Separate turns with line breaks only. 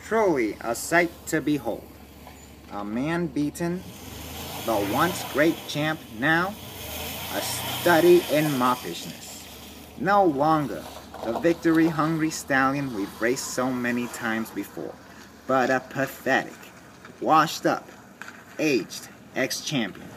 Truly a sight to behold. A man beaten, the once great champ, now a study in moppishness. No longer the victory-hungry stallion we've raced so many times before, but a pathetic, washed-up, aged ex-champion.